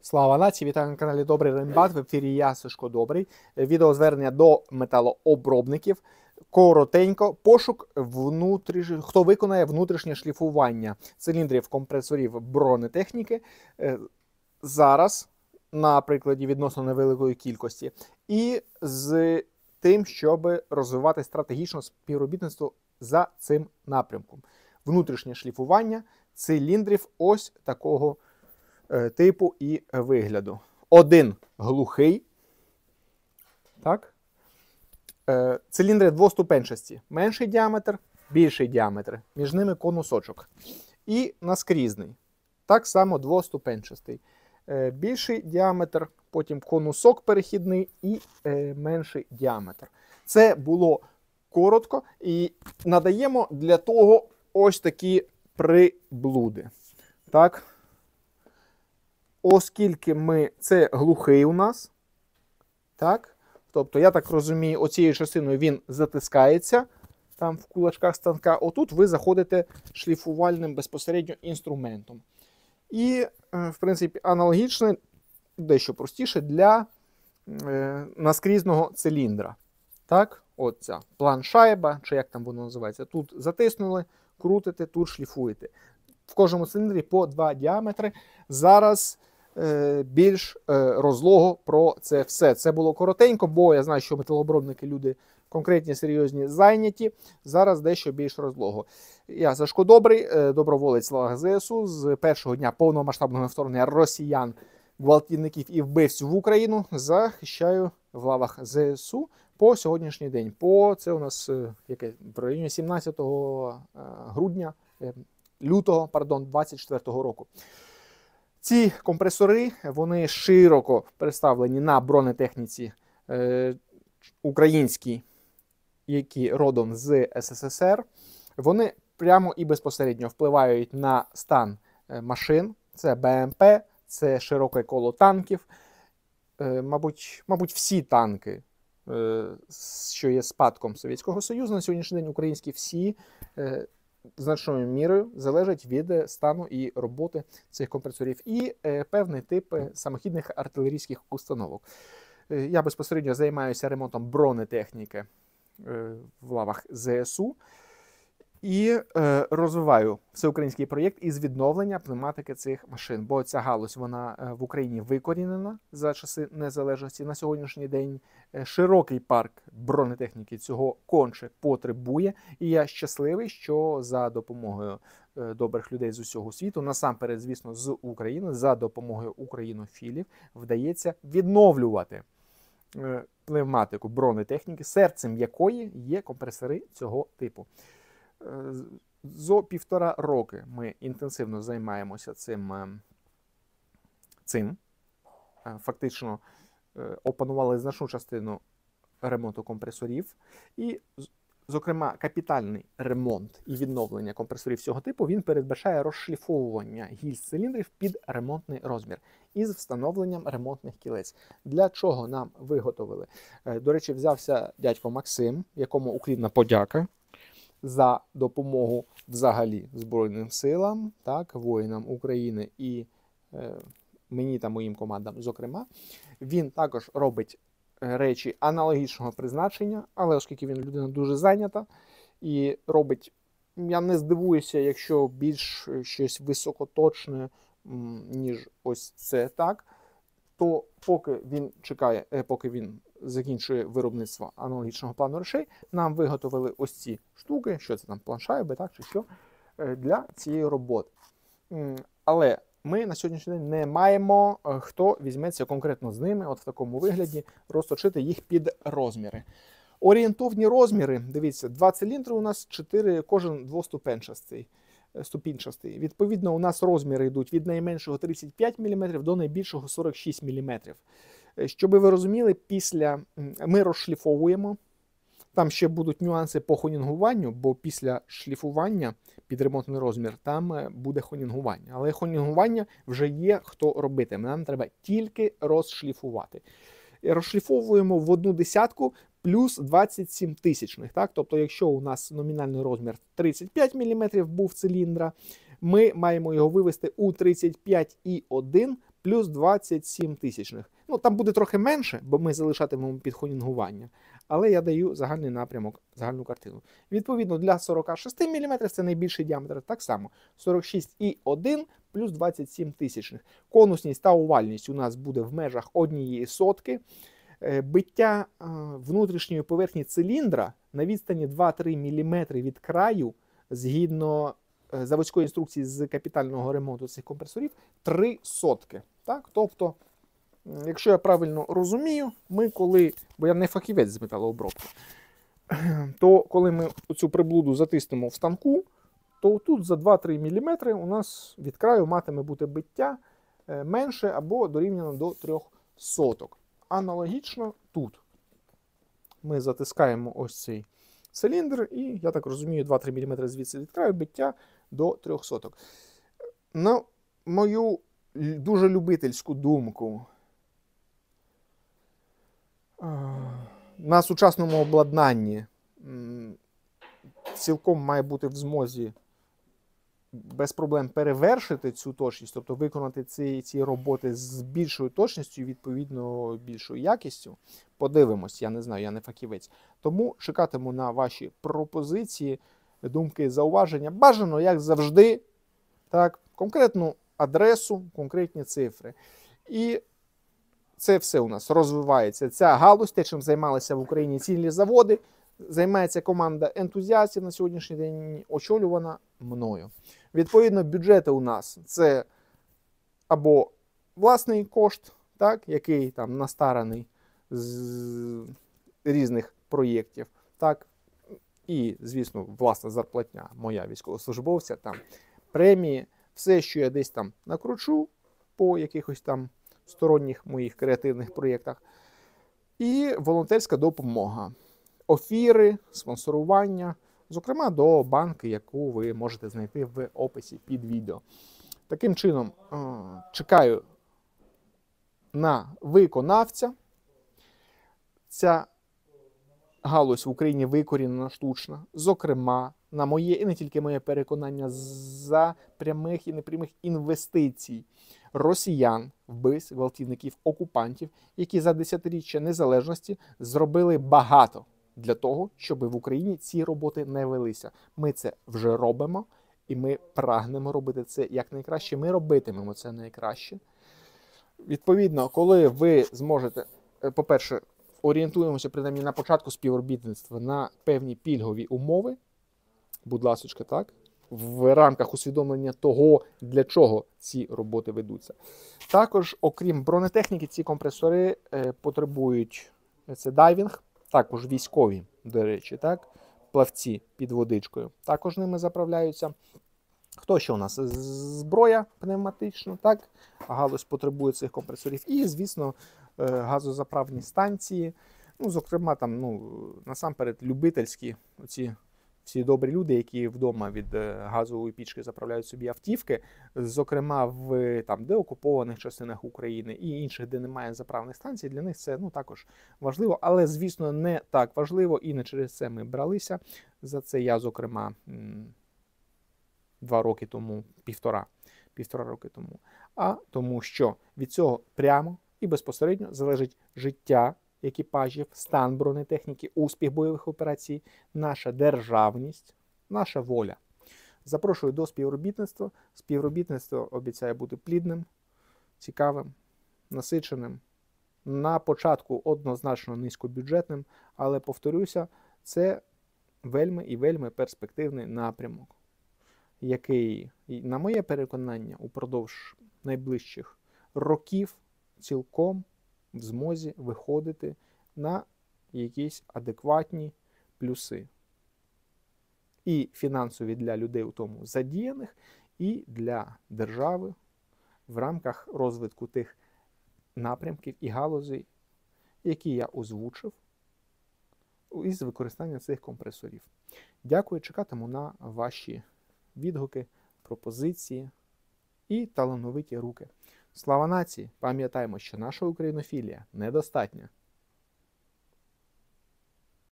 Слава нації! Вітаю на каналі Добрий Рембат. В ефірі я, Сашко Добрий. Відеозвернення до металообробників. Коротенько. Пошук хто виконає внутрішнє шліфування циліндрів, компресорів бронетехніки. Зараз, на прикладі відносно невеликої кількості. І з тим, щоб розвивати стратегічне співробітництво за цим напрямком. Внутрішнє шліфування циліндрів ось такого типу і вигляду. Один глухий. Так. Циліндри двоступенчасті. Менший діаметр, більший діаметр. Між ними конусочок. І наскрізний. Так само двоступенчастий. Більший діаметр, потім конусок перехідний і менший діаметр. Це було коротко. І надаємо для того ось такі приблуди. Так. Оскільки це глухий у нас, так, тобто, я так розумію, оцією частиною він затискається, там в кулачках станка, отут ви заходите шліфувальним безпосередньо інструментом. І, в принципі, аналогічне, дещо простіше для наскрізного циліндра. Так, от ця планшайба, чи як там воно називається, тут затиснули, крутите, тут шліфуєте. В кожному циліндрі по 2 діаметри. Зараз більш розлого про це все. Це було коротенько, бо я знаю, що металообробники люди конкретні, серйозні, зайняті. Зараз дещо більш розлого. Я, Сашко Добрий, доброволець в лавах ЗСУ. З першого дня повномасштабного вторгнення росіян, гвалтівників і вбивців в Україну захищаю в лавах ЗСУ по сьогоднішній день. Це у нас в районі 17 грудня, лютого, 24-го року. Ці компресори, вони широко представлені на бронетехніці українській, які родом з СССР. Вони прямо і безпосередньо впливають на стан машин. Це БМП, це широке коло танків. Мабуть, всі танки, що є спадком Совєтського Союзу, на сьогоднішній день українські всі значною мірою залежать від стану і роботи цих компресорів і певний тип самохідних артилерійських установок. Я безпосередньо займаюся ремонтом бронетехніки в лавах ЗСУ і розвиваю всеукраїнський проєкт із відновлення пневматики цих машин. Бо ця галузь, вона в Україні викорінена за часи незалежності. На сьогоднішній день широкий парк бронетехніки цього конче потребує. І я щасливий, що за допомогою добрих людей з усього світу, насамперед, звісно, з України, за допомогою українофілів, вдається відновлювати пневматику бронетехніки, серцем якої є компресори цього типу. Зо 1,5 роки ми інтенсивно займаємося цим. Фактично опанували значну частину ремонту компресорів. І, зокрема, капітальний ремонт і відновлення компресорів цього типу, він передбачає розшліфовування гільз циліндрів під ремонтний розмір із встановленням ремонтних кілець. Для чого нам виготовили? До речі, взявся дядько Максим, якому уклінна подяка за допомогу взагалі Збройним силам, так, воїнам України і мені та моїм командам, зокрема. Він також робить речі аналогічного призначення, але оскільки він людина дуже зайнята і робить, я не здивуюся, якщо більш щось високоточне, ніж ось це так, то поки він чекає, поки він закінчує виробництво аналогічного плану речей, нам виготовили ось ці штуки, що це там, планшайби, так, чи що, для цієї роботи. Але ми на сьогоднішній день не маємо, хто візьметься конкретно з ними, от в такому вигляді, розточити їх під розміри. Орієнтовні розміри, дивіться, 2 циліндри у нас, 4, кожен двоступенчастий. Відповідно, у нас розміри йдуть від найменшого 35 мм до найбільшого 46 мм. Щоб ви розуміли, ми розшліфовуємо. Там ще будуть нюанси по хонінгуванню, бо після шліфування під ремонтний розмір там буде хонінгування. Але хонінгування вже є хто робити. Нам треба тільки розшліфувати. Розшліфовуємо в 1/10 плюс 27 тисячних. Так? Тобто, якщо у нас номінальний розмір 35 мм був циліндра, ми маємо його вивести у 35,1 плюс 27 тисячних. Ну, там буде трохи менше, бо ми залишатимемо підхонінгування. Але я даю загальний напрямок, загальну картину. Відповідно, для 46 мм це найбільший діаметр. Так само 46,1 плюс 27 тисячних. Конусність та овальність у нас буде в межах 1/100. Биття внутрішньої поверхні циліндра на відстані 2-3 мм від краю, згідно заводської інструкції з капітального ремонту цих компресорів, 3 сотки. Так? Тобто, якщо я правильно розумію, ми коли, бо я не фахівець з металообробки, то коли ми цю приблуду затиснемо в станку, то тут за 2-3 мм у нас від краю матиме бути биття менше або дорівняно до 3 соток. Аналогічно тут ми затискаємо ось цей циліндр і, я так розумію, 2-3 мм звідси від краю биття до 3 соток. На мою дуже любительську думку, на сучасному обладнанні цілком має бути в змозі без проблем перевершити цю точність, тобто виконати ці роботи з більшою точністю і, відповідно, більшою якістю. Подивимось, я не знаю, я не фахівець. Тому чекатиму на ваші пропозиції, думки, зауваження. Бажано, як завжди, так, конкретну адресу, конкретні цифри. І це все у нас розвивається. Ця галузь, те, чим займалися в Україні цілі заводи, займається команда ентузіастів на сьогоднішній день, очолювана мною. Відповідно, бюджети у нас це або власний кошт, так, який там настараний з різних проєктів, так, і, звісно, власна зарплатня моя військовослужбовця, там, премії, все, що я десь там накручу по якихось там сторонніх моїх креативних проєктах, і волонтерська допомога. Офіри, спонсорування, зокрема до банки, яку ви можете знайти в описі під відео. Таким чином, чекаю на виконавця. Ця галузь в Україні викорінена штучно, зокрема, на моє і не тільки моє переконання, за прямих і непрямих інвестицій росіян, вбивць, гвалтівників, окупантів, які за десятиріччя незалежності зробили багато для того, щоб в Україні ці роботи не велися. Ми це вже робимо, і ми прагнемо робити це якнайкраще. Ми робитимемо це найкраще. Відповідно, коли ви зможете, по-перше, орієнтуємося, принаймні на початку співробітництва, на певні пільгові умови, будь ласочка, так, в рамках усвідомлення того, для чого ці роботи ведуться. Також, окрім бронетехніки, ці компресори потребують, це дайвінг, також військові, до речі, так, плавці під водичкою, також ними заправляються. Хто ще у нас? Зброя пневматична, так, галузь потребує цих компресорів. І, звісно, газозаправні станції, ну, зокрема, там, ну, насамперед, любительські, оці всі добрі люди, які вдома від газової пічки заправляють собі автівки, зокрема в там деокупованих частинах України і інших, де немає заправних станцій, для них це, ну, також важливо, але, звісно, не так важливо, і не через це ми бралися. За це я, зокрема, 2 роки тому, півтора роки тому, а тому, що від цього прямо і безпосередньо залежить життя екіпажів, стан бронетехніки, успіх бойових операцій, наша державність, наша воля. Запрошую до співробітництва. Співробітництво обіцяє бути плідним, цікавим, насиченим. На початку однозначно низькобюджетним, але, повторюся, це вельми і вельми перспективний напрямок, який, на моє переконання, упродовж найближчих років цілком в змозі виходити на якісь адекватні плюси. І фінансові для людей у тому задіяних, і для держави в рамках розвитку тих напрямків і галузей, які я озвучив, із використанням цих компресорів. Дякую, чекатиму на ваші відгуки, пропозиції і талановиті руки. Слава нації! Пам'ятаємо, що наша українофілія недостатня.